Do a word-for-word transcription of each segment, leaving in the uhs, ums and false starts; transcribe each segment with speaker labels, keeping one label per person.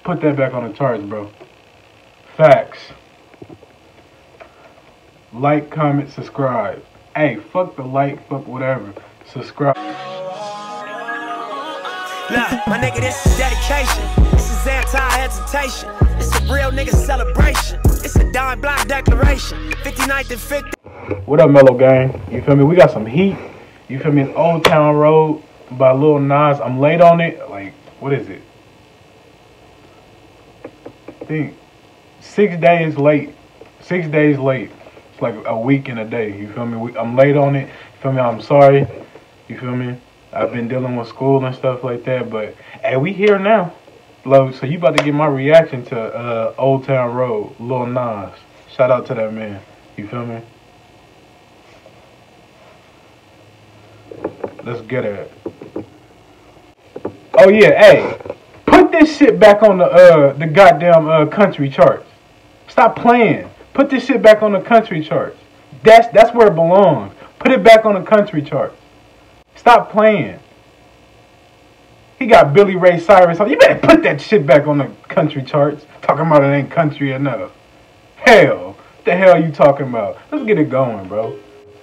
Speaker 1: Put that back on the charts, bro. Facts. Like, comment, subscribe. Hey, fuck the like, fuck whatever. Subscribe.
Speaker 2: Look, my nigga, this is dedication. This is anti-hesitation. It's a real nigga celebration. It's a dime block declaration. fifty-ninth and fifty.
Speaker 1: What up, Mellow Gang? You feel me? We got some heat. You feel me? It's Old Town Road by Lil Nas. I'm late on it. Like, what is it? I think six days late. Six days late. It's like a week and a day. You feel me? We, I'm late on it. You feel me? I'm sorry. You feel me? I've been dealing with school and stuff like that, but hey, we here now. Love, so you about to get my reaction to uh, Old Town Road, Lil Nas. Shout out to that man. You feel me? Let's get it. Oh yeah, hey, put this shit back on the uh the goddamn uh country charts. Stop playing. Put this shit back on the country charts. That's that's where it belongs. Put it back on the country charts. Stop playing. He got Billy Ray Cyrus on. You better put that shit back on the country charts. Talking about it ain't country enough. Hell, what the hell you talking about? Let's get it going, bro.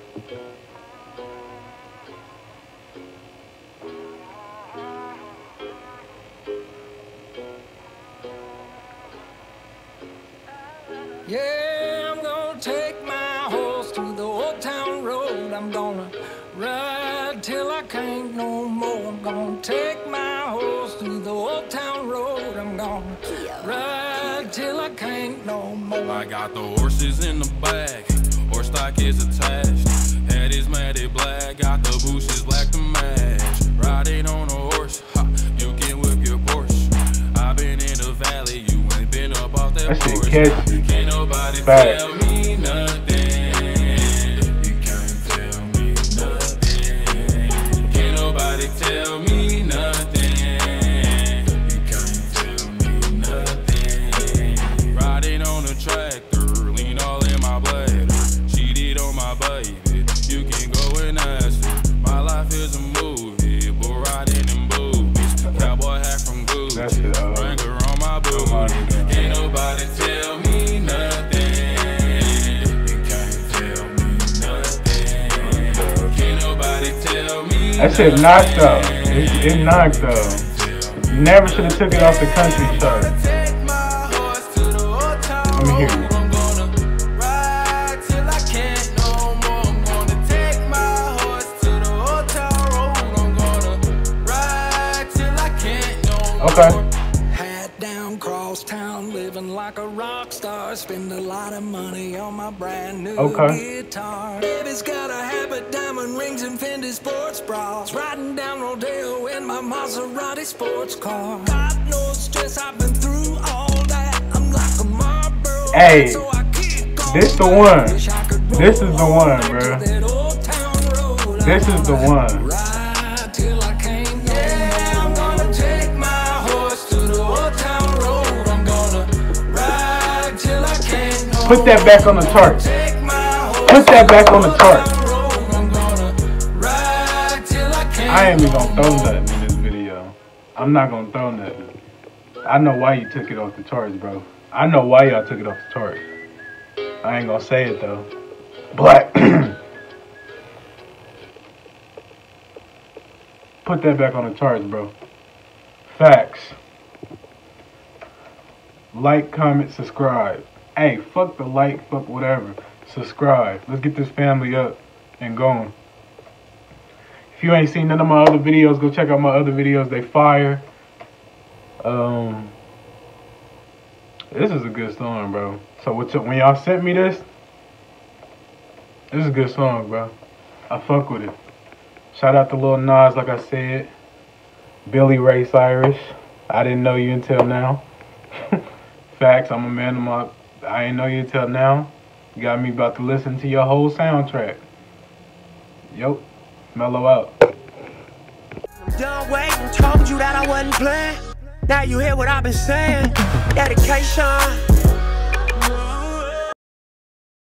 Speaker 3: Yeah, I'm gonna take my horse to the old town road. I'm gonna ride till I can't no more. I'm gonna take my horse to the old town road. I'm gonna ride till I can't no more.
Speaker 4: I got the horses in the back, horse stock is attached. Head is matted black, got the bushes black to match. Riding on a horse, ha, you can whip your Porsche. I've been in the valley, you ain't been up off that porch. Can't nobody
Speaker 1: Fact.
Speaker 4: tell me nothing. You can't tell me nothing. Can't nobody tell me nothing. You can't tell me nothing. Riding on a tractor, lean all in my bladder. Cheated on my baby, you can go and ask her. My life is a movie, but riding in boobies. Cowboy hat from Gucci,
Speaker 1: uh,
Speaker 4: Wrangler on my booty. Can't nobody tell me nothing. You can't tell me nothing. Can't nobody tell me
Speaker 1: That shit knocked though. It, it knocked though. Never should have took it off the country chart. Let me hear you. Okay.
Speaker 3: Hat down, cross town, living like a rock star. Spend a lot of money on my brand new
Speaker 1: Okay.
Speaker 3: guitar. Baby's got a habit, diamond rings and Fendi sports bras. Riding down Rodeo in my Maserati sports car. Got no stress, I've been through all that. I'm like a Marlboro.
Speaker 1: Hey,
Speaker 3: so I keep going
Speaker 1: this the
Speaker 3: back.
Speaker 1: one.
Speaker 3: Wish I could roll
Speaker 1: This is the one,
Speaker 3: back to
Speaker 1: bro.
Speaker 3: that old town road.
Speaker 1: This is the one.
Speaker 3: Ride till I can't no more. I'm gonna take my horse to the old town road. I'm gonna ride till I can't no more.
Speaker 1: Put that back on the charts.
Speaker 3: Take my horse
Speaker 1: Put that back on the
Speaker 3: to
Speaker 1: charts.
Speaker 3: old town road. I'm gonna ride till I can't
Speaker 1: I ain't even gonna
Speaker 3: no
Speaker 1: throw
Speaker 3: more.
Speaker 1: nothing in this video. I'm not gonna throw nothing. I know why you took it off the charts, bro. I know why y'all took it off the charts. I ain't gonna say it though. Black. Put that back on the charts, bro. Facts. Like, comment, subscribe. Hey, fuck the like, fuck whatever. Subscribe. Let's get this family up and going. If you ain't seen none of my other videos, go check out my other videos. They fire. Um, this is a good song, bro. So what y- when y'all sent me this, this is a good song, bro. I fuck with it. Shout out to Lil Nas, like I said. Billy Ray Cyrus. I didn't know you until now. Facts, I'm a man of my... I ain't know you until now. You got me about to listen to your whole soundtrack. Yo, mellow out.
Speaker 2: Done waiting, told you that I wasn't playing. Now you hear what I've been saying. Dedication.